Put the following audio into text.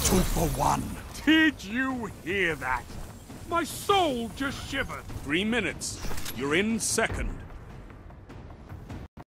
Two for one. Did you hear that? My soul just shivered. 3 minutes. You're in second.